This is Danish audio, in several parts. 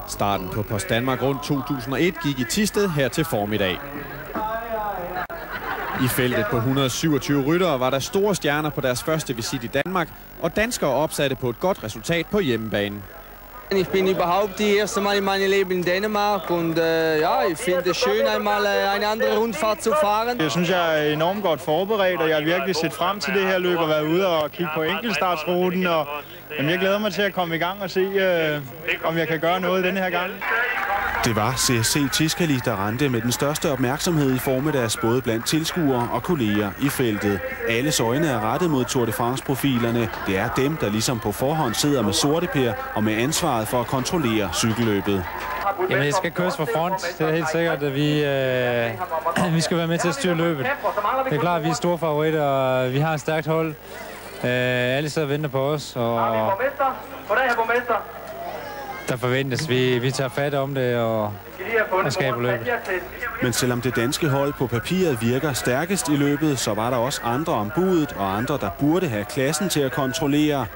Starten på Post Danmark Rundt 2001 gik i Thisted her til formiddag. I feltet på 127 ryttere var der store stjerner på deres første visit i Danmark, og danskere opsatte på et godt resultat på hjemmebane. Ich bin überhaupt die erste Mal in meinem Leben in Dänemark und ich finde es schön, einmal eine andere Rundfahrt zu fahren. Jeg synes, jeg er enormt godt forberedt, og jeg har virkelig set frem til det her løb og været ude og kigge på enkeltstartsruten. Og jeg glæder mig til at komme i gang og se, om jeg kan gøre noget denne her gang. Det var CSC Tiscali, der rendte med den største opmærksomhed i formiddags både blandt tilskuere og kolleger i feltet. Alles øjne er rettet mod Tour de France-profilerne. Det er dem, der ligesom på forhånd sidder med sorteper og med ansvaret for at kontrollere cykelløbet. Jamen, det skal køres for front. Det er helt sikkert, at vi skal være med til at styre løbet. Det er klart, at vi er store favoritter, og vi har et stærkt hold. Alle sidder og venter på os, og der forventes, vi tager fat om det og skaber løbet. Men selvom det danske hold på papiret virker stærkest i løbet, så var der også andre om budet og andre, der burde have klassen til at kontrollere.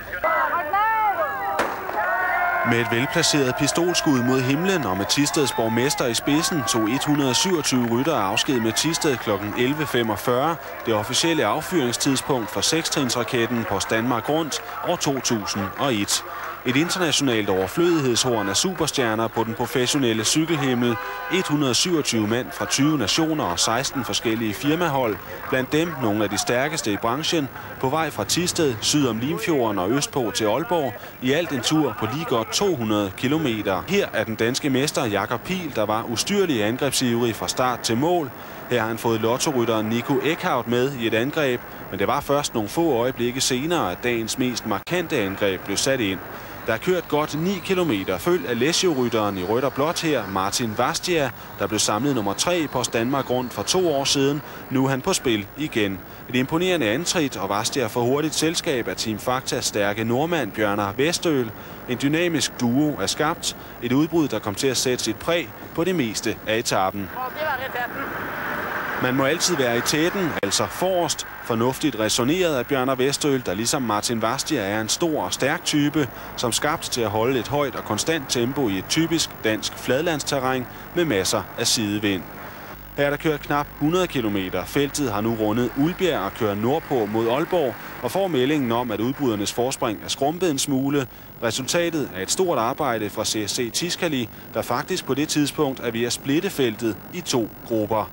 Med et velplaceret pistolskud mod himlen og med Thisteds borgmester i spidsen tog 127 ryttere afsked med Thisted kl. 11.45, det officielle affyringstidspunkt for 6-trinsraketten på Danmark Rundt år 2001. Et internationalt overflødighedshorn af superstjerner på den professionelle cykelhimmel. 127 mand fra 20 nationer og 16 forskellige firmahold. Blandt dem nogle af de stærkeste i branchen. På vej fra Thisted, syd om Limfjorden og østpå til Aalborg. I alt en tur på lige godt 200 kilometer. Her er den danske mester Jakob Piil, der var ustyrlig angrebsivrig fra start til mål. Her har han fået lottorytteren Nico Eckhout med i et angreb. Men det var først nogle få øjeblikke senere, at dagens mest markante angreb blev sat ind. Der er kørt godt 9 kilometer, følgt af Lässio-rytteren i rødt og blåt her, Martin Vastia, der blev samlet nummer 3 på Danmark Rundt for 2 år siden. Nu er han på spil igen. Et imponerende antrit, og Vastia får hurtigt selskab af Team Faktas stærke nordmand Bjørnar Westøl. En dynamisk duo er skabt. Et udbrud, der kom til at sætte sit præg på det meste af etappen. Man må altid være i tæten, altså forrest. Fornuftigt resoneret af Bjørnar Westøl, der ligesom Martin Vastia er en stor og stærk type, som skabt til at holde et højt og konstant tempo i et typisk dansk fladlandsterræn med masser af sidevind. Her er der kørt knap 100 km. Feltet har nu rundet Ulbjerg og kører nordpå mod Aalborg og får meldingen om, at udbrydernes forspring er skrumpet en smule. Resultatet er et stort arbejde fra CSC Tiscali, der faktisk på det tidspunkt er ved at splitte feltet i 2 grupper.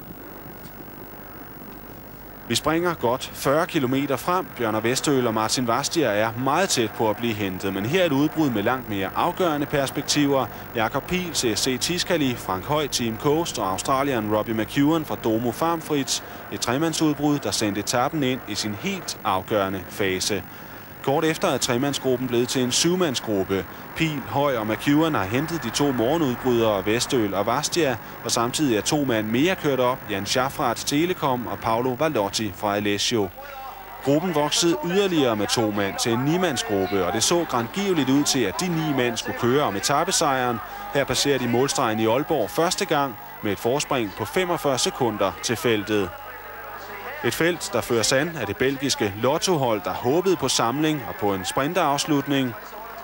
Vi springer godt 40 km frem. Bjørnar Westøl og Martin Vastia er meget tæt på at blive hentet, men her er et udbrud med langt mere afgørende perspektiver. Jakob Piil, CSC Tiscali, Frank Høj, Team Coast og australieren Robbie McEwen fra Domo Farm Fritz. Et tremandsudbrud, der sendte etappen ind i sin helt afgørende fase. Kort efter er tremandsgruppen blevet til en 7-mandsgruppe. Piil, Høj og McEwen har hentet de 2 morgenudbrydere, Westøl og Vastia, og samtidig er 2 mand mere kørt op, Jan Schaffrath Telekom og Paolo Vallotti fra Alessio. Gruppen voksede yderligere med 2 mand til en 9-mandsgruppe, og det så grandgiveligt ud til, at de 9 mand skulle køre om etapesejren. Her passerer de målstregen i Aalborg første gang med et forspring på 45 sekunder til feltet. Et felt, der føres an af det belgiske lottohold, der håbede på samling og på en sprinterafslutning.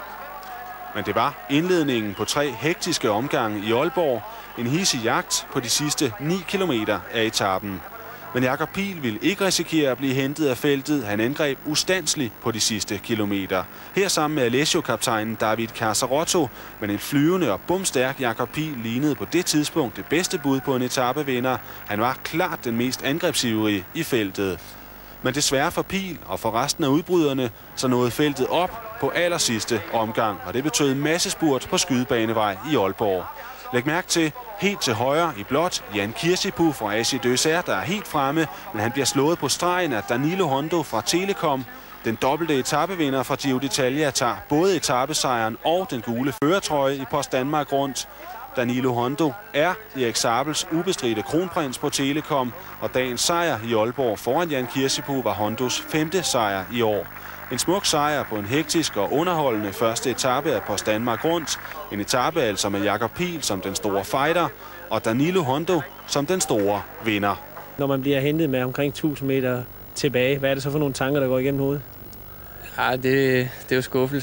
Men det var indledningen på 3 hektiske omgange i Aalborg. En hidsig jagt på de sidste 9 kilometer af etappen. Men Jakob Piil ville ikke risikere at blive hentet af feltet. Han angreb ustandsligt på de sidste kilometer. Her sammen med Alessio-kaptajnen David Casarotto, men en flyvende og bumstærk Jakob Piil lignede på det tidspunkt det bedste bud på en etapevinder. Han var klart den mest angrebsivrige i feltet. Men desværre for Piil og for resten af udbryderne, så nåede feltet op på allersidste omgang, og det betød massespurt på skydebanevej i Aalborg. Læg mærke til, helt til højre i blåt, Jan Kirsipu fra AC Døser, der er helt fremme, men han bliver slået på stregen af Danilo Hondo fra Telekom. Den dobbelte etapevinder fra Giro d'Italia tager både etapesejren og den gule førertrøje i Post Danmark Rundt. Danilo Hondo er Erik Sabels ubestridte kronprins på Telekom, og dagens sejr i Aalborg foran Jan Kirsipu var Hondos 5. sejr i år. En smuk sejr på en hektisk og underholdende første etape af Post Danmark Rundt. En etape altså med Jakob Piil som den store fighter, og Danilo Hondo som den store vinder. Når man bliver hentet med omkring 1000 meter tilbage, hvad er det så for nogle tanker, der går igennem hovedet? Ja, det er jo skuffelse.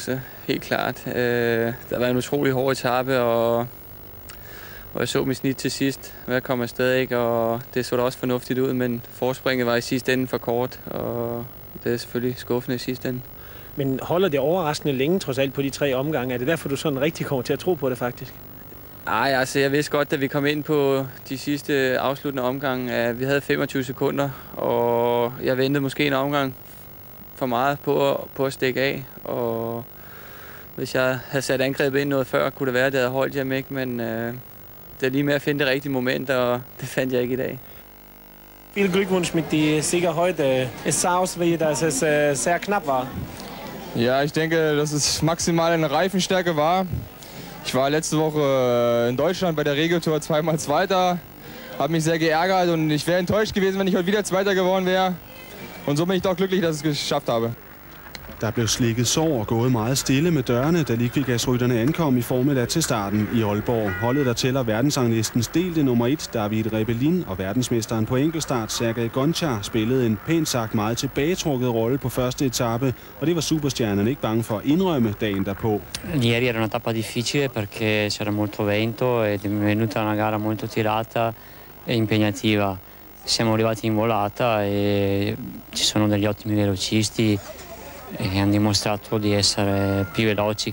helt klart. Der var en utrolig hård etape, og jeg så mit snit til sidst, hvad kom afsted, ikke? Og det så da også fornuftigt ud, men forspringet var i sidste ende for kort, og det er selvfølgelig skuffende i sidste ende. Men holder det overraskende længe trods alt på de 3 omgange? Er det derfor, du sådan rigtig kommer til at tro på det faktisk? Nej, altså jeg vidste godt, da vi kom ind på de sidste afsluttende omgange, at vi havde 25 sekunder, og jeg ventede måske en omgang for meget på at stikke af. Og hvis jeg havde sat angrebet ind noget før, kunne det være, at det havde holdt hjem, ikke? Men det er lige med at finde det rigtige moment, og det fandt jeg ikke i dag. Viel Glückwunsch mit die Sieger heute. Es sah aus, wie dass es sehr knapp war. Ja, ich denke, dass es maximal eine Reifenstärke war. Ich war letzte Woche in Deutschland bei der Regeltour zweimal Zweiter, habe mich sehr geärgert und ich wäre enttäuscht gewesen, wenn ich heute wieder Zweiter geworden wäre. Und so bin ich doch glücklich, dass ich es geschafft habe. Der blev slikket sår og gået meget stille med dørene, da Liquigas-rytterne ankom i formiddag til starten i Aalborg. Holdet, der tæller verdensranglistens delte nummer 1, Davide Rebelin, og verdensmesteren på enkeltstart, Sergej Gonchar, spillede en pænt sagt meget tilbagetrukket rolle på første etape, og det var superstjernerne ikke bange for at indrømme dagen derpå. Ieri era una tappa difficile perché c'era molto vento ed è venuta una gara molto tirata e impegnativa. Siamo arrivati in volata e ci sono degli ottimi velocisti e hanno dimostrato di essere più veloci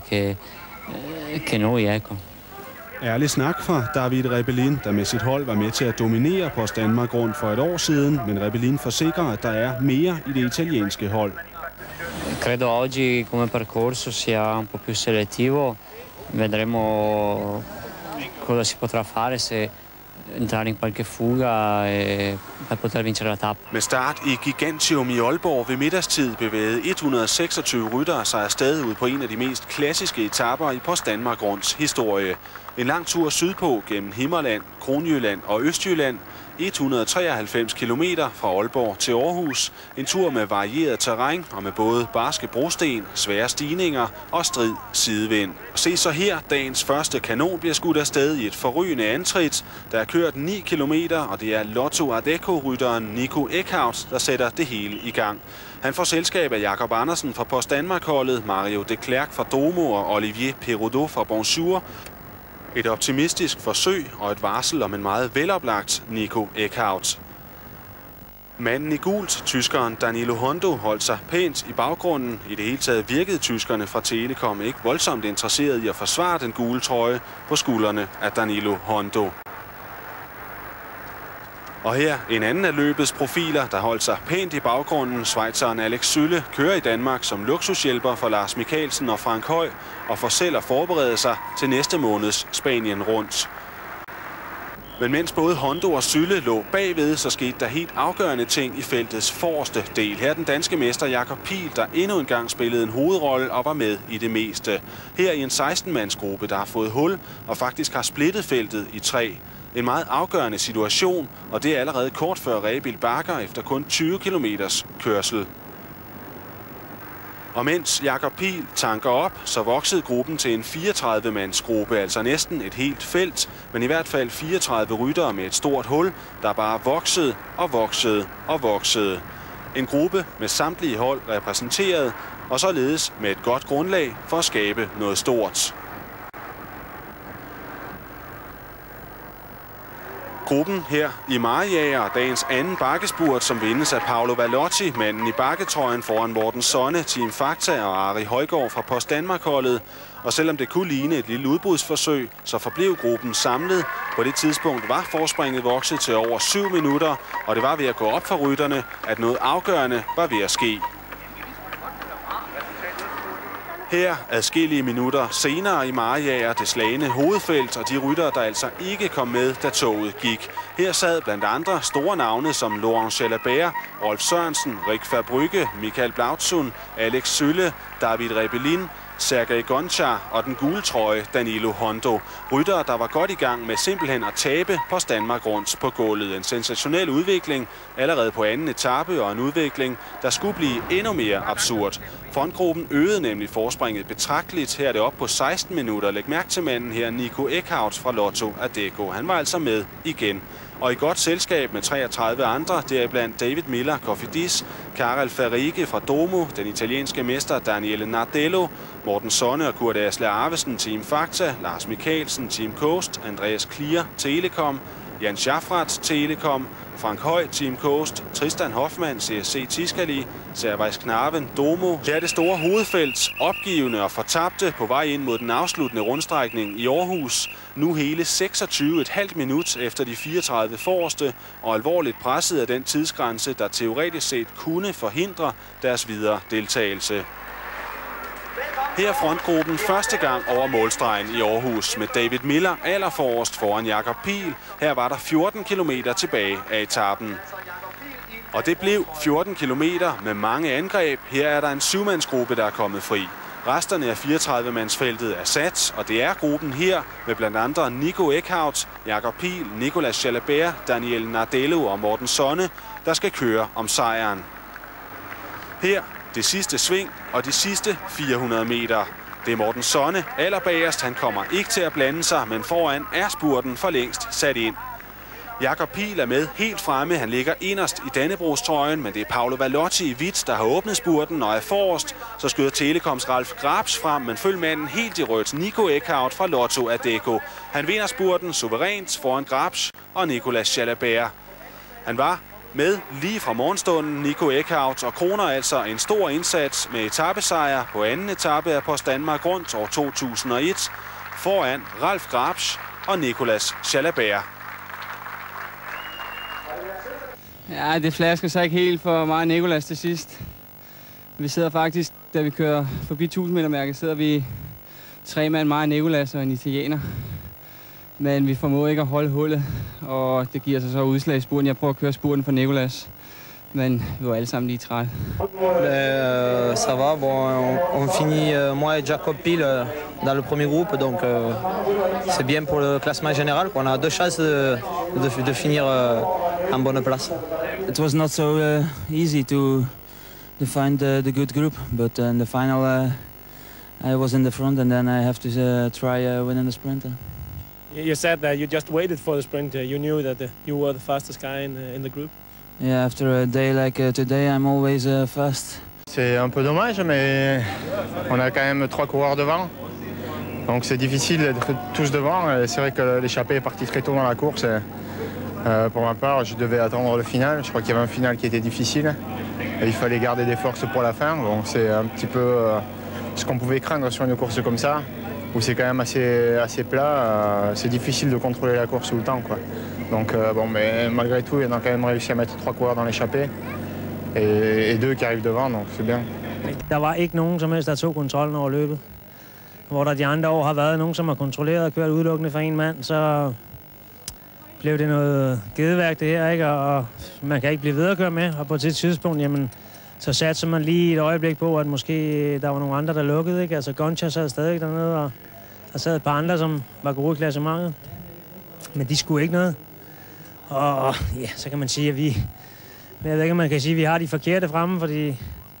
che noi, ecco. Ærlig snak fra David Rebelin, der med sit hold var med til at dominere på Danmark Rundt for et år siden, men Rebellin forsikrer, at der er mere i det italienske hold. Credo oggi come percorso sia un po' più selettivo, vedremo cosa si potrà fare se entrare in qualche fuga per poter vincere la tappa. Med start i Gigantium i Aalborg ved middagstid bevægede 126 ryttere sig afsted ud på en af de mest klassiske etaper i Danmark Rundts historie. En lang tur sydpå gennem Himmerland, Kronjylland og Østjylland. 193 kilometer fra Aalborg til Aarhus. En tur med varieret terræn og med både barske brosten, svære stigninger og strid sidevind. Se så her, dagens første kanon bliver skudt afsted i et forrygende antrit. Der er kørt 9 kilometer, og det er Lotto Ardeko-rytteren Nico Eckhout, der sætter det hele i gang. Han får selskab af Jakob Andersen fra Post Danmark-holdet, Mario de Klerk fra Domo og Olivier Perraudot fra Bonjour. Et optimistisk forsøg og et varsel om en meget veloplagt Nico Eckhout. Manden i gult, tyskeren Danilo Hondo, holdt sig pænt i baggrunden. I det hele taget virkede tyskerne fra Telekom ikke voldsomt interesseret i at forsvare den gule trøje på skuldrene af Danilo Hondo. Og her en anden af løbets profiler, der holdt sig pænt i baggrunden. Schweizeren Alex Zülle kører i Danmark som luksushjælper for Lars Mikkelsen og Frank Høj, og får selv at forberede sig til næste måneds Spanien Rundt. Men mens både Hondo og Zülle lå bagved, så skete der helt afgørende ting i feltets forreste del. Her den danske mester Jakob Piil, der endnu en gang spillede en hovedrolle og var med i det meste. Her i en 16-mandsgruppe, der har fået hul og faktisk har splittet feltet i 3. En meget afgørende situation, og det er allerede kort før Rebellin bakker efter kun 20 kilometers kørsel. Og mens Jakob Piil tanker op, så voksede gruppen til en 34-mandsgruppe, altså næsten et helt felt, men i hvert fald 34 ryttere med et stort hul, der bare voksede og voksede og voksede. En gruppe med samtlige hold repræsenteret, og således med et godt grundlag for at skabe noget stort. Gruppen her i Mariager, dagens anden bakkespurt, som vindes af Paolo Vallotti, manden i bakketrøjen foran Morten Sonne, Team Fakta og Ari Højgaard fra Post Danmark-holdet. Og selvom det kunne ligne et lille udbrudsforsøg, så forblev gruppen samlet. På det tidspunkt var forspringet vokset til over 7 minutter, og det var ved at gå op for rytterne, at noget afgørende var ved at ske. Her adskillige minutter senere i Mariager det slagne hovedfelt, og de ryttere, der altså ikke kom med, da toget gik. Her sad blandt andre store navne som Laurent Jalabert, Rolf Sørensen, Rik Verbrugge, Michael Blautzun, Alex Zülle, David Rebelin, Sergej Gonchar og den gule trøje Danilo Hondo. Ryttere, der var godt i gang med simpelthen at tabe på Danmark Rundt på gulvet. En sensationel udvikling allerede på anden etape, og en udvikling, der skulle blive endnu mere absurd. Frontgruppen øgede nemlig forspringet betragteligt. Her er det op på 16 minutter. Læg mærke til manden her, Nico Eckhout fra Lotto Ardeko. Han var altså med igen. Og i godt selskab med 33 andre, deriblandt David Millar, Cofidis, Karel Farige fra Domo, den italienske mester Daniele Nardello, Morten Sonne og Kurt Asle Arvesen, Team Fakta, Lars Mikkelsen, Team Coast, Andreas Klier, Telekom, Jan Schaffrath, Telekom, Frank Høj, Team Coast, Tristan Hoffmann, CSC Tiscali, Servais Knaven, Domo. Her er det store hovedfelt, opgivende og fortabte på vej ind mod den afsluttende rundstrækning i Aarhus. Nu hele 26,5 minut efter de 34 forreste og alvorligt presset af den tidsgrænse, der teoretisk set kunne forhindre deres videre deltagelse. Her er frontgruppen første gang over målstregen i Aarhus med David Millar allerforrest foran Jakob Piil. Her var der 14 kilometer tilbage af etappen. Og det blev 14 kilometer med mange angreb. Her er der en 7-mandsgruppe, der er kommet fri. Resterne af 34-mandsfeltet er sat, og det er gruppen her med blandt andre Nico Eckhout, Jakob Piil, Alex Jalabert, Daniel Nardello og Morten Sonne, der skal køre om sejren. Her det sidste sving og de sidste 400 meter. Det er Morten Sonne allerbagerst. Han kommer ikke til at blande sig, men foran er spurten for længst sat ind. Jakob Piil er med helt fremme. Han ligger inderst i Dannebrogstrøjen, men det er Paolo Vallotti i hvidt, der har åbnet spurten og er forrest. Så skyder Telekoms Ralf Grabs frem, men følg manden helt i rødt, Nico Eckhout fra Lotto Adecco. Han vinder spurten suverænt foran Grabs og Alex Jalabert. Han var med lige fra morgenstunden, Nico Eckhout, og kroner altså en stor indsats med etapesejr på anden etape af Post Danmark Rundt år 2001 foran Ralf Grabs og Alex Jalabert. Ja, det flasker sig ikke helt for mig og Nicolas til sidst. Vi sidder faktisk, da vi kører forbi 1000-meter-mærket, sidder vi 3 mand, mig og Nicolas og en italiener. Men vi formår ikke at holde hullet, og det giver sig så udslag i spurten. Jeg prøver at køre spurten for Nicolas, men vi var alle sammen lige trætte. Ça va, bon, on finit moi et Jakob Piil dans le premier groupe, donc c'est bien pour le classement général. On a 2 chances de finir en bonne place. It was not so easy to find the good group, but in the final I was in the front, and then I have to try winning the sprint. You said that you just waited for the sprint. You knew that you were the fastest guy in the group. Yeah, after a day like today, I'm always fast. C'est un peu dommage, mais on a quand même 3 coureurs devant. Donc c'est difficile d'être tous devant. C'est vrai que l'échappée est partie très tôt dans la course. Pour ma part, je devais attendre le final. Je crois qu'il y avait un final qui était difficile. Et il fallait garder des forces pour la fin. Donc c'est un petit peu ce qu'on pouvait craindre sur une course comme ça, où c'est quand même assez plat. C'est difficile de contrôler la course tout le temps, quoi. Donc bon, mais malgré tout, on a quand même réussi à mettre 3 coureurs dans l'échappée et 2 qui arrivent devant, donc c'est bien. Der var ikke nogen som helst, der tog kontrollen over løbet. Hvor der de andre år har været nogen, som har kontrolleret og kørt udelukkende for en mand, så blev det noget gedeværk det her, ikke? Og man kan ikke blive ved at køre med, og på et tidspunkt, jamen, så satte man lige et øjeblik på, at måske der var nogle andre, der lukkede, ikke? Altså Goncha sad stadig dernede, og der sad et par andre, som var gode i klassementet. Men de skulle ikke noget. Og ja, så kan man sige, at jeg ved ikke, om man kan sige, at vi har de forkerte fremme, fordi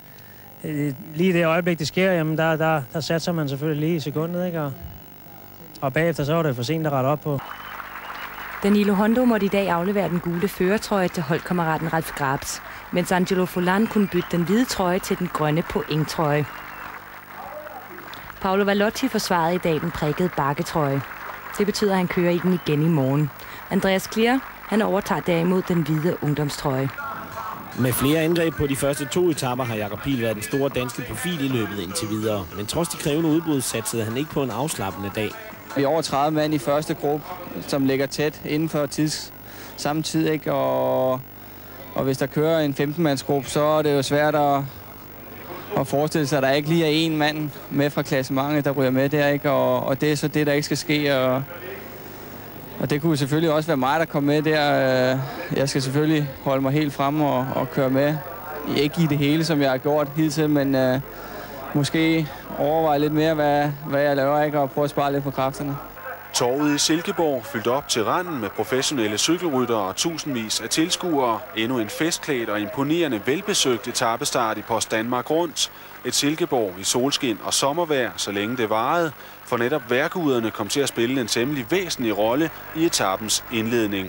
lige det øjeblik, det sker, jamen der satser man selvfølgelig lige i sekundet, ikke? Og bagefter så var det for sent at rette op på. Danilo Hondo måtte i dag aflevere den gule førertrøje til holdkammeraten Ralf Grabs, mens Angelo Folan kunne bytte den hvide trøje til den grønne pointtrøje. Paolo Vallotti forsvarede i dag den prikkede bakketrøje. Det betyder, at han kører i den igen i morgen. Andreas Klier, han overtager derimod den hvide ungdomstrøje. Med flere angreb på de første 2 etaper har Jakob Piil været den store danske profil i løbet indtil videre. Men trods de krævende udbrud satsede han ikke på en afslappende dag. Vi er over 30 mand i første gruppe, som ligger tæt inden for samme tid, ikke? Og hvis der kører en 15-mandsgruppe, så er det jo svært at forestille sig, at der ikke lige er en mand med fra klassementet, der ryger med der, ikke? Og det er så det, der ikke skal ske. Og det kunne selvfølgelig også være mig, der kom med der. Jeg skal selvfølgelig holde mig helt fremme og køre med. Ikke i det hele, som jeg har gjort hidtil, men måske overveje lidt mere, hvad jeg laver, ikke? Og prøve at spare lidt på kræfterne. Torvet i Silkeborg fyldt op til randen med professionelle cykelryttere og tusindvis af tilskuere. Endnu en festklædt og imponerende velbesøgt etapestart i Post Danmark Rundt. Et Silkeborg i solskin og sommervejr, så længe det varede, for netop vejrguderne kom til at spille en temmelig væsentlig rolle i etapens indledning.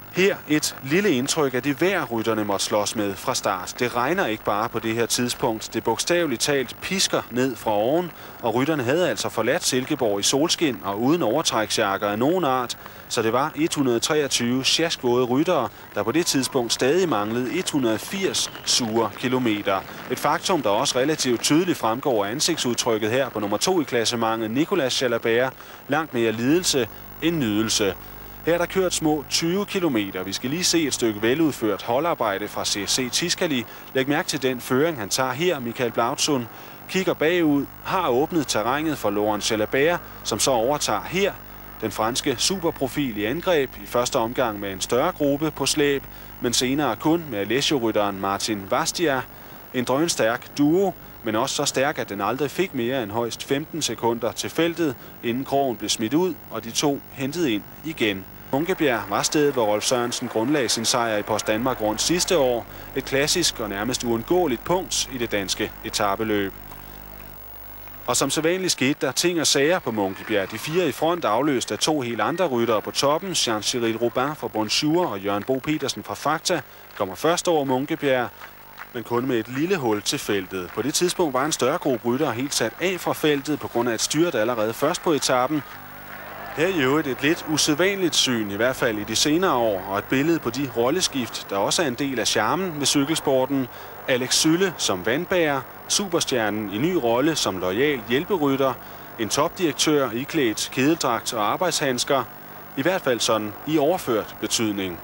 Her et lille indtryk af det vejr, rytterne måtte slås med fra start. Det regner ikke bare på det her tidspunkt. Det bogstaveligt talt pisker ned fra oven, og rytterne havde altså forladt Silkeborg i solskin og uden overtræksjakker af nogen art. Så det var 123 sjaskvåde ryttere, der på det tidspunkt stadig manglede 180 sure kilometer. Et faktum, der også relativt tydeligt fremgår af ansigtsudtrykket her på nummer 2 i klassementet, Laurent Jalabert, langt mere lidelse end nydelse. Her er der kørt små 20 kilometer. Vi skal lige se et stykke veludført holdarbejde fra CSC Tiscali. Læg mærke til den føring, han tager her, Michael Blautsund. Kigger bagud, har åbnet terrænet for Laurent Jalabert, som så overtager her. Den franske superprofil i angreb, i første omgang med en større gruppe på slæb, men senere kun med Alessio-rytteren Martin Vastia. En drønstærk duo, men også så stærk, at den aldrig fik mere end højst 15 sekunder til feltet, inden krogen blev smidt ud, og de to hentede ind igen. Munkebjerg var stedet, hvor Rolf Sørensen grundlagde sin sejr i Post Danmark Rundt sidste år. Et klassisk og nærmest uundgåeligt punkt i det danske etapeløb. Og som sædvanligt skete der ting og sager på Munkebjerg. De 4 i front afløst af 2 helt andre ryttere på toppen. Jean-Cyril Robin fra Bonjour og Jørgen Bo Petersen fra Fakta kommer først over Munkebjerg, men kun med et lille hul til feltet. På det tidspunkt var en større gruppe ryttere helt sat af fra feltet på grund af et styrt allerede først på etappen. Her er jo et lidt usædvanligt syn, i hvert fald i de senere år, og et billede på de rolleskift, der også er en del af charmen ved cykelsporten. Alex Zülle som vandbærer, superstjernen i ny rolle som loyal hjælperytter, en topdirektør iklædt kedeldragt og arbejdshandsker, i hvert fald sådan i overført betydning.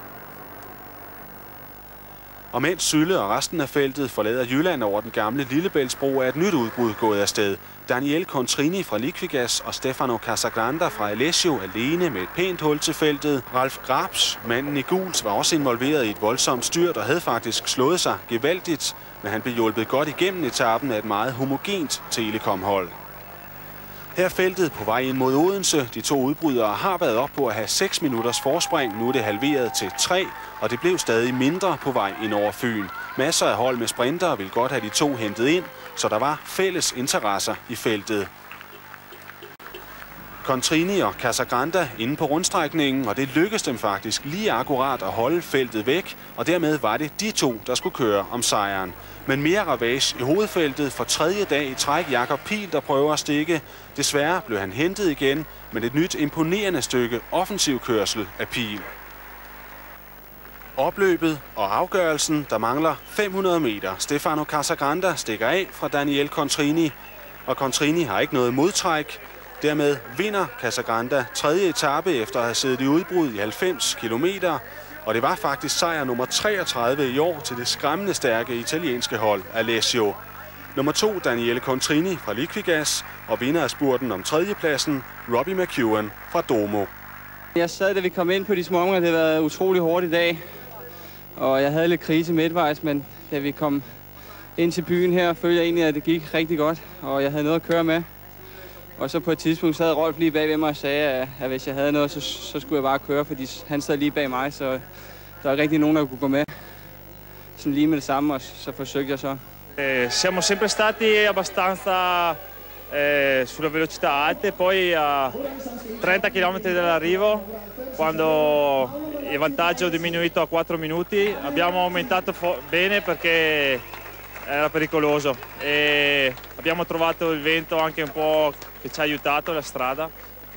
Og mens Zülle og resten af feltet forlader Jylland over den gamle Lillebæltsbro, er et nyt udbrud gået afsted. Daniel Contrini fra Liquigas og Stefano Casagranda fra Alessio alene med et pænt hul til feltet. Ralf Grabs, manden i gult, var også involveret i et voldsomt styrt og havde faktisk slået sig gevaldigt, men han blev hjulpet godt igennem etappen af et meget homogent telekomhold. Her feltet på vej ind mod Odense. De to udbrydere har været op på at have 6 minutters forspring. Nu er det halveret til 3, og det blev stadig mindre på vej ind over Fyn. Masser af hold med sprintere vil godt have de to hentet ind, så der var fælles interesser i feltet. Contrini og Casagranda inde på rundstrækningen, og det lykkedes dem faktisk lige akkurat at holde feltet væk, og dermed var det de to, der skulle køre om sejren. Men mere ravage i hovedfeltet for 3. dag i træk. Jakob Piil, der prøver at stikke. Desværre blev han hentet igen, men et nyt imponerende stykke offensiv kørsel af Piil. Opløbet og afgørelsen, der mangler 500 meter. Stefano Casagranda stikker af fra Daniel Contrini, og Contrini har ikke noget modtræk. Dermed vinder Casagranda 3. etape efter at have siddet i udbrud i 90 kilometer. Og det var faktisk sejr nummer 33 i år til det skræmmende stærke italienske hold Alessio. Nummer 2 Daniel Contrini fra Liquigas og vinder af spurten om 3. pladsen Robbie McEwen fra Domo. Jeg sad, da vi kom ind på de små områder. Det har været utrolig hårdt i dag. Og jeg havde lidt krise midtvejs, men da vi kom ind til byen her, følte jeg egentlig, at det gik rigtig godt. Og jeg havde noget at køre med. Og så på et tidspunkt sad Rolf lige bag ved mig og sagde, at hvis jeg havde noget, så skulle jeg bare køre, fordi han sad lige bag mig, så der var ikke rigtig nogen, der kunne gå med. Sådan lige med det samme, og så forsøgte jeg så. Siamo sempre stati abbastanza sulla velocità alte, poi a 30 km dall'arrivo, quando il vantaggio è diminuito a 4 minuti, abbiamo aumentato bene perché era pericoloso e abbiamo trovato il vento anche un po' che ci ha aiutato la strada.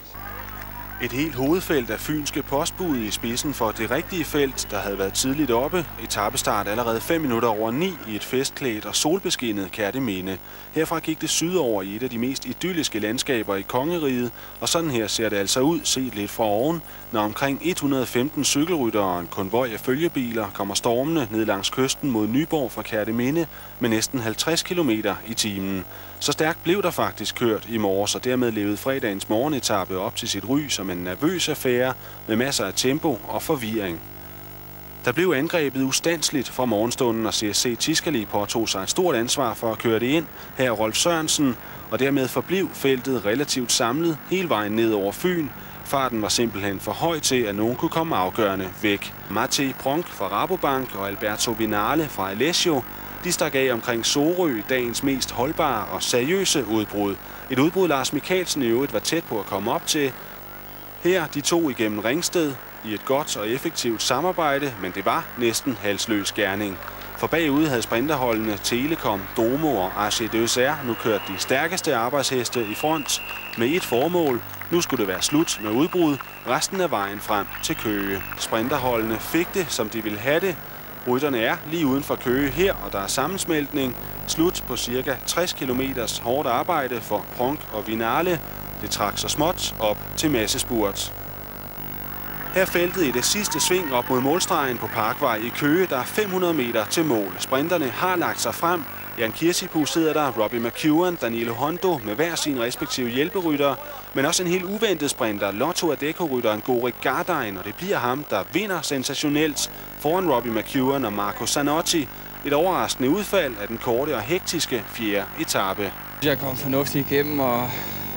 Et helt hovedfelt af fynske postbud i spidsen for det rigtige felt, der havde været tidligt oppe. Etapestart allerede 5 minutter over 9 i et festklædt og solbeskinnet Kærteminde. Herfra gik det sydover i et af de mest idylliske landskaber i kongeriget, og sådan her ser det altså ud, set lidt fra oven, når omkring 115 cykelryttere og en konvoj af følgebiler kommer stormende ned langs kysten mod Nyborg fra Kærteminde med næsten 50 km i timen. Så stærkt blev der faktisk kørt i morges, og dermed levede fredagens morgenetappe op til sit ry som en nervøs affære med masser af tempo og forvirring. Der blev angrebet ustandsligt fra morgenstunden, og CSC Tiscali påtog sig et stort ansvar for at køre det ind. Her er Rolf Sørensen, og dermed forblev feltet relativt samlet hele vejen ned over Fyn. Farten var simpelthen for høj til, at nogen kunne komme afgørende væk. Matej Pronk fra Rabobank og Alberto Vinale fra Alessio, de stak af omkring Sorø, dagens mest holdbare og seriøse udbrud. Et udbrud Lars Michaelsen i øvrigt var tæt på at komme op til. Her de to igennem Ringsted, i et godt og effektivt samarbejde, men det var næsten halsløs gerning. For bagude havde sprinterholdene Telekom, Domo og AG2R nu kørt de stærkeste arbejdsheste i front med et formål. Nu skulle det være slut med udbrud resten af vejen frem til Køge. Sprinterholdene fik det, som de ville have det. Rytterne er lige uden for Køge her, og der er sammensmeltning. Slut på ca. 60 km hårdt arbejde for Pronk og Vinale. Det trak så småt op til massespurt. Her feltet i det sidste sving op mod målstregen på Parkvej i Køge, der er 500 meter til mål. Sprinterne har lagt sig frem. Jan Kirsipu sidder der, Robbie McEwen, Danilo Hondo med hver sin respektive hjælperytter, men også en helt uventet sprinter, Lotto Adecco-rytteren Gorik Gardein, og det bliver ham, der vinder sensationelt foran Robbie McEwen og Marco Zanotti. Et overraskende udfald af den korte og hektiske 4. etape. Jeg kom fornuftigt igennem og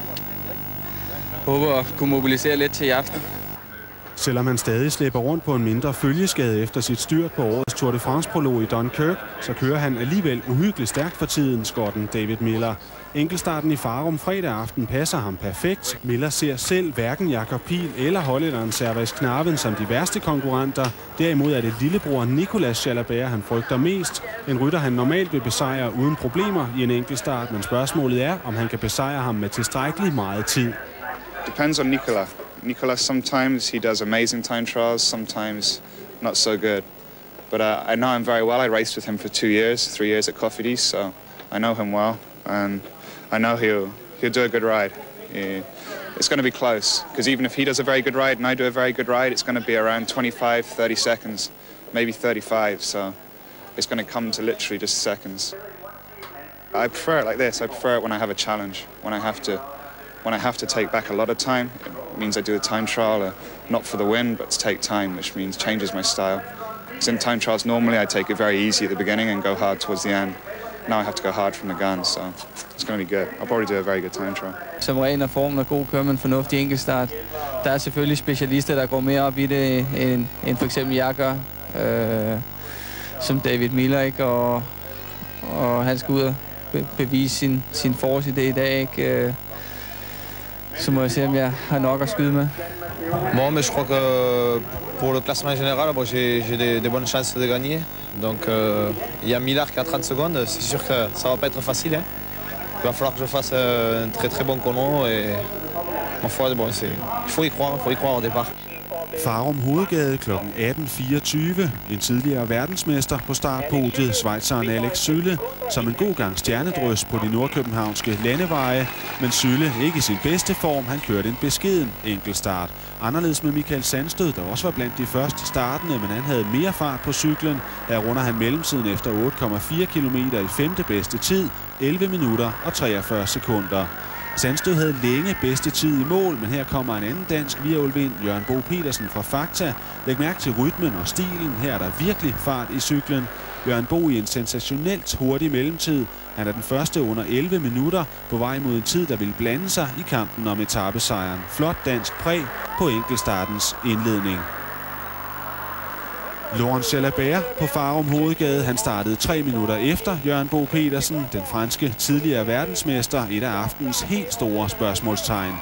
håber at kunne mobilisere lidt til i aften. Selvom han stadig slæber rundt på en mindre følgeskade efter sit styrt på årets Tour de France-prolog i Dunkirk, så kører han alligevel uhyggeligt stærkt for tiden, skotten David Millar. Enkeltstarten i Farum fredag aften passer ham perfekt. Millar ser selv hverken Jakob Piil eller hollænderen Servais Knaven som de værste konkurrenter. Derimod er det lillebror Alex Jalabert, han frygter mest. En rytter, han normalt vil besejre uden problemer i en enkeltstart, men spørgsmålet er, om han kan besejre ham med tilstrækkelig meget tid. Depends on Nicolas, sometimes he does amazing time trials, sometimes not so good. But I know him very well. I raced with him for 3 years at Cofidis, so I know him well, and I know he'll do a good ride. It's going to be close, because even if he does a very good ride and I do a very good ride, it's going to be around 25-30 seconds, maybe 35, so it's going to come to literally just seconds. I prefer it like this. I prefer it when I have a challenge, when I have to take back a lot of time. It means I do a time trial, not for the win, but to take time, which means changes my style. Because in time trials, normally I take it very easy at the beginning and go hard towards the end. Now I have to go hard from the gun, so it's going to be good. I'll probably do a very good time trial. Som regel, når formen er god, kører man en fornuftig enkeltstart. Der er selvfølgelig specialister, der går mere op i det, end for eksempel jeg gør, som David Millar, ikke? Og han skal ud og bevise sin force i det i dag, ikke? Så må jeg se, om jeg har nok at skyde med. Bon, mais je crois que pour le classement général, bon, j'ai des bonnes chances de gagner. Donc, il y a Millar qui a 30 secondes. C'est sûr que ça va pas être facile. Hein. Il va falloir que je fasse un très bon chrono. Et ma foi, bon, il faut y croire au départ. Farum Hovedgade kl. 18.24. En tidligere verdensmester på startpodiet, schweizeren Alex Zülle, som en god gang stjernedrøs på de nordkøbenhavnske landeveje. Men Zülle ikke i sin bedste form, han kørte en beskeden enkeltstart. Anderledes med Michael Sandstød, der også var blandt de første startende, men han havde mere fart på cyklen. Der runder han mellemtiden efter 8,4 km i 5. bedste tid, 11 minutter og 43 sekunder. Sandstød havde længe bedste tid i mål, men her kommer en anden dansk virvelvind, Jørgen Bo Petersen fra Fakta. Læg mærke til rytmen og stilen. Her er der virkelig fart i cyklen. Jørgen Bo i en sensationelt hurtig mellemtid. Han er den første under 11 minutter på vej mod en tid, der vil blande sig i kampen om etapesejren. Flot dansk præg på enkeltstartens indledning. Laurent Jalabert på Farum Hovedgade. Han startede 3 minutter efter Jørgen Bo Petersen, den franske tidligere verdensmester, et af aftenens helt store spørgsmålstegn.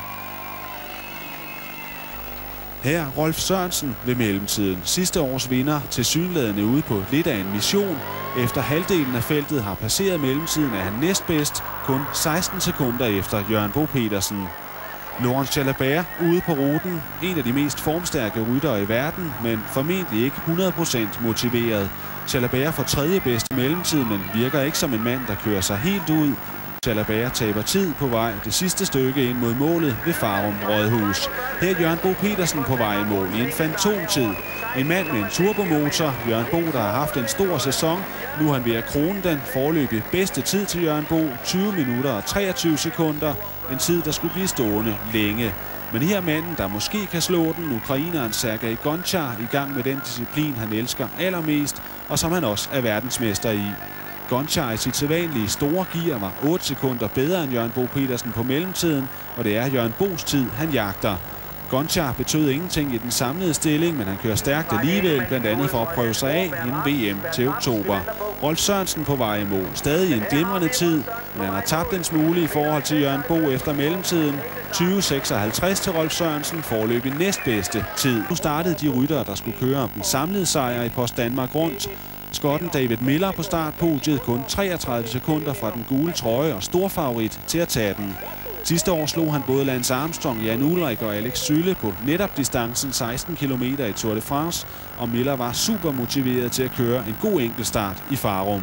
Her Rolf Sørensen ved mellemtiden. Sidste års vinder tilsyneladende ude på lidt af en mission. Efter halvdelen af feltet har passeret mellemtiden, er han næstbedst, kun 16 sekunder efter Jørgen Bo Petersen. Laurent Jalabert ude på ruten. En af de mest formstærke ryttere i verden, men formentlig ikke 100% motiveret. Jalabert får 3. bedste mellemtid, men virker ikke som en mand, der kører sig helt ud. Jalabert taber tid på vej det sidste stykke ind mod målet ved Farum Rådhus. Her er Jørgen Bo Petersen på vej i mål i en fantomtid. En mand med en turbomotor. Jørgen Bo, der har haft en stor sæson. Nu er han ved at krone den foreløbig bedste tid til Jørgen Bo. 20 minutter og 23 sekunder. En tid, der skulle blive stående længe. Men her er manden, der måske kan slå den, ukraineren Sergej Gonchar, i gang med den disciplin, han elsker allermest, og som han også er verdensmester i. Gonchar i sit sædvanlige store gear var 8 sekunder bedre end Jørgen Bo Petersen på mellemtiden, og det er Jørgen Bos tid, han jagter. Gonchar betød ingenting i den samlede stilling, men han kører stærkt alligevel, blandt andet for at prøve sig af inden VM til oktober. Rolf Sørensen på vej i mål. Stadig en glimrende tid, men han har tabt en smule i forhold til Jørgen Bo efter mellemtiden. 20.56 til Rolf Sørensen, foreløbig næstbedste tid. Nu startede de ryttere, der skulle køre om den samlede sejr i post Danmark Rundt. Skotten David Millar på startpodiet, kun 33 sekunder fra den gule trøje og storfavorit til at tage den. Sidste år slog han både Lance Armstrong, Jan Ullrich og Alex Zülle på netop distancen 16 km i Tour de France, og Millar var super motiveret til at køre en god enkeltstart i Farum.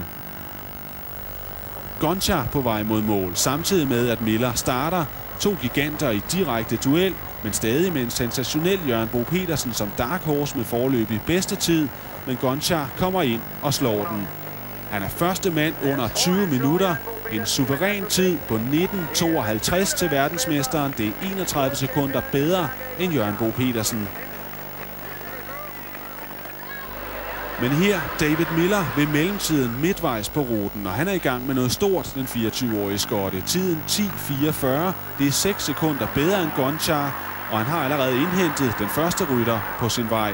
Gonchar på vej mod mål, samtidig med at Millar starter. To giganter i direkte duel, men stadig med en sensationel Jørgen Bo Petersen som dark horse med foreløbig bedste tid, men Gonchar kommer ind og slår den. Han er første mand under 20 minutter. En suveræn tid på 19.52 til verdensmesteren. Det er 31 sekunder bedre end Jørgen Bo Petersen. Men her David Millar ved mellemtiden midtvejs på ruten, og han er i gang med noget stort, den 24-årige skotte. Tiden 10.44. Det er 6 sekunder bedre end Gonchar, og han har allerede indhentet den første rytter på sin vej.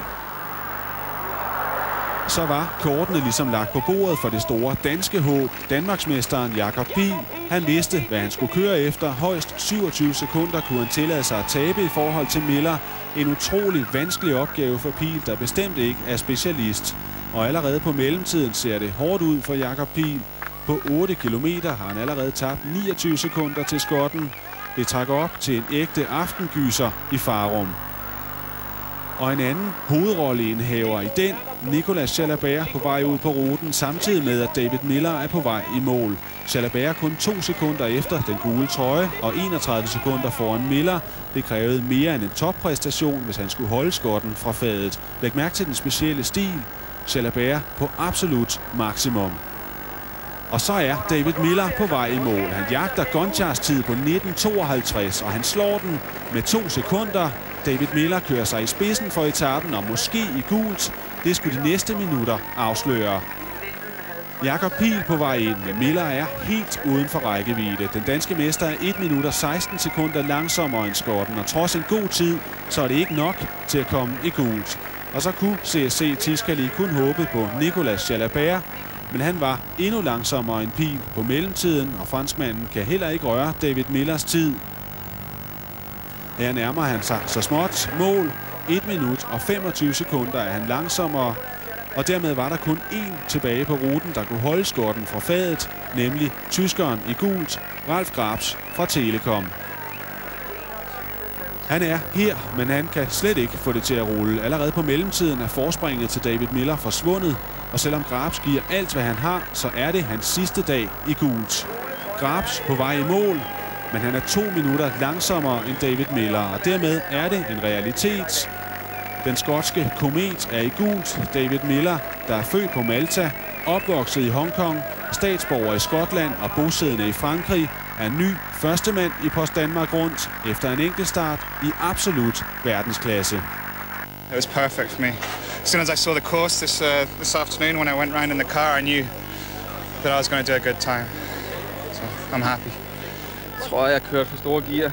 Så var kortene ligesom lagt på bordet for det store danske håb, Danmarksmesteren Jakob Piil. Han vidste, hvad han skulle køre efter. Højst 27 sekunder kunne han tillade sig at tabe i forhold til Millar. En utrolig vanskelig opgave for Piil, der bestemt ikke er specialist. Og allerede på mellemtiden ser det hårdt ud for Jakob Piil. På 8 kilometer har han allerede tabt 29 sekunder til skotten. Det trækker op til en ægte aftengyser i Farum. Og en anden hovedrolleindehaver i den, Alex Jalabert på vej ud på ruten, samtidig med at David Millar er på vej i mål. Jalabert kun 2 sekunder efter den gule trøje og 31 sekunder foran Millar. Det krævede mere end en toppræstation, hvis han skulle holde skotten fra fadet. Læg mærke til den specielle stil. Jalabert på absolut maksimum. Og så er David Millar på vej i mål. Han jagter Gonchars tid på 19.52, og han slår den med 2 sekunder. David Millar kører sig i spidsen for etappen, og måske i gult. Det skulle de næste minutter afsløre. Jakob Piil på vej ind, men Millar er helt uden for rækkevidde. Den danske mester er 1 minut og 16 sekunder langsommere end skotten, og trods en god tid, så er det ikke nok til at komme i gult. Og så kunne CSC Tiscali kun håbe på Alex Jalabert, men han var endnu langsommere end Piil på mellemtiden, og franskmanden kan heller ikke røre David Millars tid. Her nærmer han sig så småt mål. 1 minut og 25 sekunder er han langsommere, og dermed var der kun én tilbage på ruten, der kunne holde skotten fra fadet, nemlig tyskeren i gult, Ralf Grabs fra Telekom. Han er her, men han kan slet ikke få det til at rulle. Allerede på mellemtiden er forspringet til David Millar forsvundet, og selvom Grabs giver alt, hvad han har, så er det hans sidste dag i gult. Grabs på vej i mål, men han er 2 minutter langsommere end David Millar, og dermed er det en realitet. Den skotske komet er i gult. David Millar, der er født på Malta, opvokset i Hongkong, statsborger i Skotland og bosiddende i Frankrig, er ny førstemand i post Danmark Rundt efter en enkeltstart i absolut verdensklasse. It was perfect for me. As soon as I saw the course this afternoon when I went round in the car, I knew that I was going to do a good time. So I'm happy. Jeg tror, jeg kørte for store gear.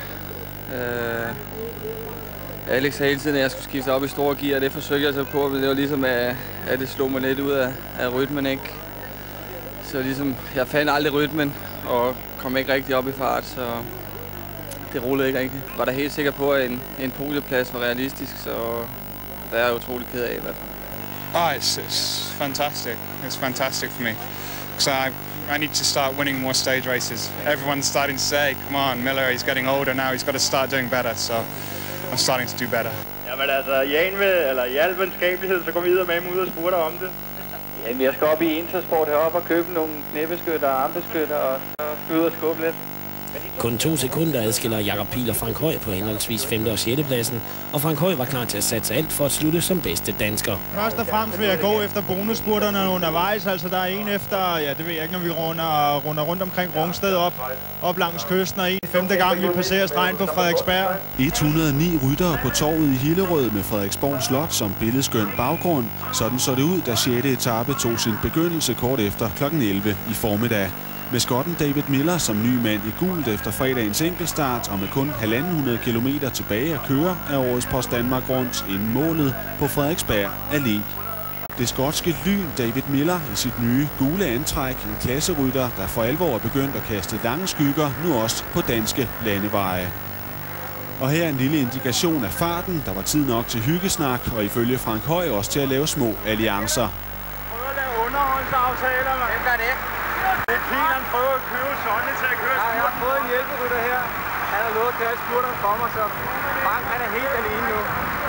Alex sagde hele tiden, at jeg skulle skifte op i store gear, og det forsøgte jeg så på, men det var ligesom, at det slog mig lidt ud af rytmen, ikke? Så ligesom, jeg fandt aldrig rytmen, og kom ikke rigtig op i fart, så det rullede ikke rigtigt. Var der helt sikker på, at en podieplads var realistisk, så det er jeg utrolig ked af i hvert fald. Oh, it's fantastic. It's fantastic for me. So I need to start winning more stage races. Everyone's starting to say, come on, Millar, he's getting older now, he's got to start doing better, so I'm starting to do better. Jamen altså, i al venskabelighed, så går vi med ud og spurgte om det. Jamen, jeg skal op i Intersport heroppe og købe nogle knæbeskytter og armbeskytter, og så skal vi ud og skubbe lidt. Kun 2 sekunder adskiller Jakob Piil og Frank Høj på henholdsvis 5. og 6. pladsen, og Frank Høj var klar til at satse alt for at slutte som bedste dansker. Først og fremmest vil jeg gå efter bonusspurterne undervejs, altså der er en efter, ja det ved jeg ikke, når vi runder rundt omkring Rungsted op langs kysten, og en 5. gang vi passerer stregen på Frederiksberg. 109 ryttere på torvet i Hillerød med Frederiksborg Slot som billedskøn baggrund. Sådan så det ud, da 6. etape tog sin begyndelse kort efter kl. 11 i formiddag. Med skotten David Millar som ny mand i gult efter fredagens enkeltstart og med kun 1.500 kilometer tilbage at køre, er årets Post Danmark Rundt inden målet på Frederiksberg Allé. Det skotske lyn David Millar i sit nye gule antræk, en klasserytter, der for alvor er begyndt at kaste lange skygger, nu også på danske landeveje. Og her er en lille indikation af farten. Der var tid nok til hyggesnak, og ifølge Frank Høj også til at lave små alliancer. Prøv at lave underholdsaftaler, mand. Hvem gør det? Det er Piil, han prøver at købe Sonny til at køre spurten. Jeg har fået en hjælperytter her. Han har lovet at køre spurten for mig, så Frank han er helt alene nu.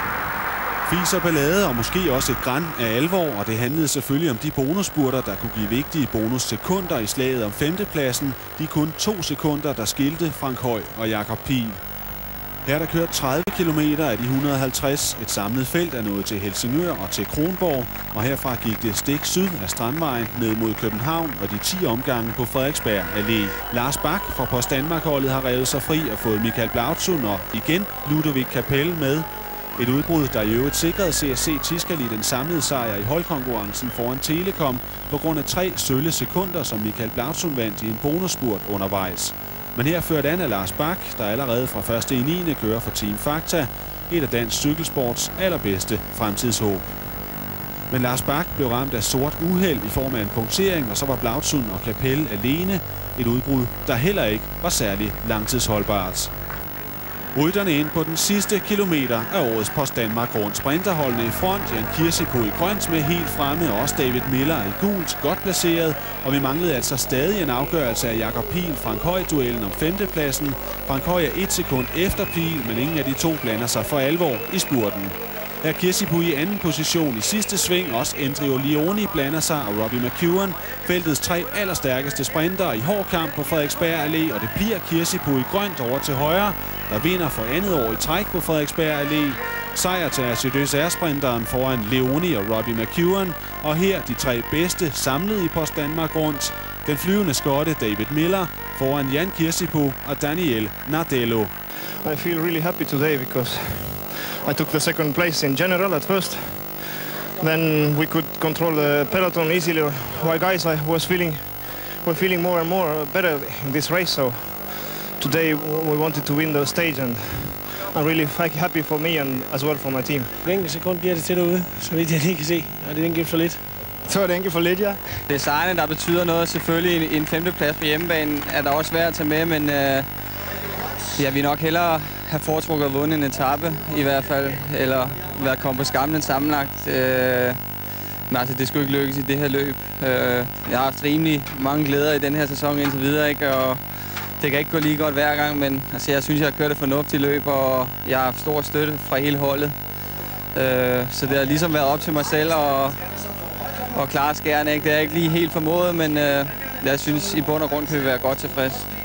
Fis og ballade og måske også et gran af alvor, og det handlede selvfølgelig om de bonusspurter, der kunne give vigtige bonussekunder i slaget om 5. pladsen. De kun 2 sekunder, der skilte Frank Høj og Jakob Piil. Her er der kørt 30 km af de 150. Et samlet felt er nået til Helsingør og til Kronborg, og herfra gik det stik syd af Strandvejen ned mod København og de 10 omgange på Frederiksberg Allé. Lars Bak fra Post Danmark-holdet har revet sig fri og fået Michael Blautsund og igen Ludovic Capel med. Et udbrud, der i øvrigt sikrede CSC Tiscali den samlede sejr i holdkonkurrencen foran Telekom på grund af 3 sølle sekunder, som Michael Blautsund vandt i en bonusspurt undervejs. Men her ført an af Lars Bak, der allerede fra 1. i 9. kører for Team Fakta, et af dansk cykelsports allerbedste fremtidshåb. Men Lars Bak blev ramt af sort uheld i form af en punktering, og så var Blautsund og Capel alene. Et udbrud, der heller ikke var særlig langtidsholdbart. Rytterne ind på den sidste kilometer af årets Post Danmark Rundt. Sprinterholdene i front, Jan Kirsipo i grønt med helt fremme, og også David Millar i gult, godt placeret. Og vi manglede altså stadig en afgørelse af Jakob Piil Frank Høj-duellen om 5. pladsen. Frank Høj er 1 sekund efter Piil, men ingen af de to blander sig for alvor i spurten. Her er Kirsipo i anden position i sidste sving. Også Andrio Lioni blander sig, og Robbie McEwen, feltets 3 allerstærkeste sprinter i hård kamp på Frederiksberg Allé, og det bliver Kirsipo i grønt over til højre, der vinder for andet år i træk på Frederiksberg Allé. Sejr til Acides R-sprinteren foran Leoni og Robbie McEwen, og her de 3 bedste samlet i Post Danmark Rundt. Den flyvende skotte David Millar foran Jan Kirsipo og Daniel Nardello. I feel really happy today because I took the second place in general at first. Then we could control the peloton easily. My guys, were feeling more and more better in this race. So today we wanted to win the stage, and I'm really happy for me and as well for my team. En enkelt sekund bliver det til derude, så vidt jeg lige kan se. Og det er enkelt for lidt. Så er det enkelt for lidt, ja. Det er sejrene, der betyder noget. Selvfølgelig en 5. plads på hjemmebanen er der også svært at tage med, men jeg vil nok hellere have foretrukket at vunde en etape i hvert fald, eller være kommet på skamlen sammenlagt. Men altså, det skulle ikke lykkes i det her løb. Jeg har haft rimelig mange glæder i den her sæson indtil videre, ikke? Og det kan ikke gå lige godt hver gang, men altså, jeg synes, jeg har kørt et fornuftigt løb, og jeg har haft stor støtte fra hele holdet. Så det har ligesom været op til mig selv og klare skærene, ikke? Det er ikke lige helt formået, men jeg synes, i bund og grund kan vi være godt tilfreds.